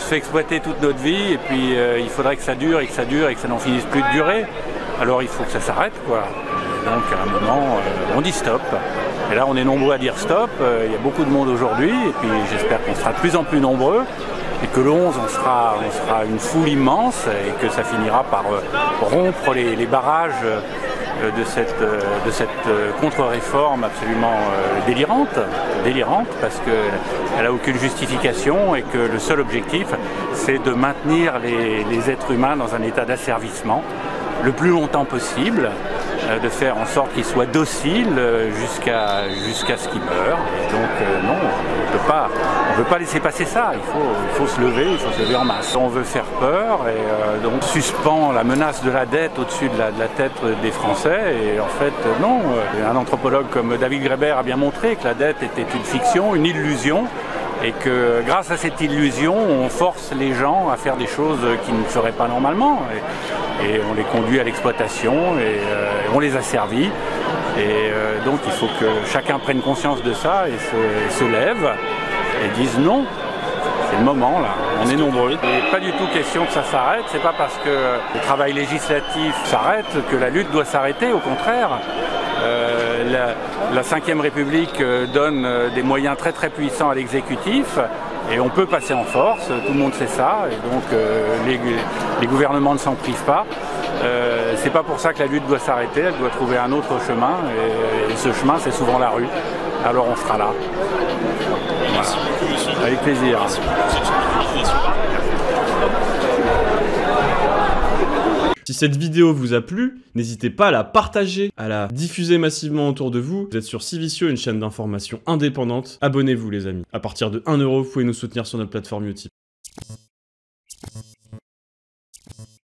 se fait exploiter toute notre vie et puis il faudrait que ça dure et que ça dure et que ça n'en finisse plus de durer. Alors il faut que ça s'arrête, quoi. Et donc à un moment, on dit stop. Et là, on est nombreux à dire stop. Il y a beaucoup de monde aujourd'hui et puis j'espère qu'on sera de plus en plus nombreux. Et que le 11, on sera une foule immense et que ça finira par rompre les barrages de cette contre-réforme absolument délirante parce qu'elle n'a aucune justification et que le seul objectif, c'est de maintenir les êtres humains dans un état d'asservissement le plus longtemps possible, de faire en sorte qu'ils soient dociles jusqu'à ce qu'ils meurent. Et donc non, on ne peut pas laisser passer ça, il faut se lever en masse. On veut faire peur et donc suspend la menace de la dette au-dessus de la tête des Français et en fait non. Un anthropologue comme David Graeber a bien montré que la dette était une fiction, une illusion et que grâce à cette illusion, on force les gens à faire des choses qu'ils ne feraient pas normalement. Et on les conduit à l'exploitation et on les asservit. Et donc il faut que chacun prenne conscience de ça et se lève et dise non, c'est le moment là, on est nombreux. Il n'est pas du tout question que ça s'arrête, c'est pas parce que le travail législatif s'arrête que la lutte doit s'arrêter, au contraire. La Ve République donne des moyens très très puissants à l'exécutif. Et on peut passer en force, tout le monde sait ça, et donc les gouvernements ne s'en privent pas. C'est pas pour ça que la lutte doit s'arrêter, elle doit trouver un autre chemin, et ce chemin c'est souvent la rue. Alors on sera là. Voilà. Avec plaisir. Si cette vidéo vous a plu, n'hésitez pas à la partager, à la diffuser massivement autour de vous. Vous êtes sur Civiceo, une chaîne d'information indépendante. Abonnez-vous les amis. À partir de 1 €, vous pouvez nous soutenir sur notre plateforme Utip.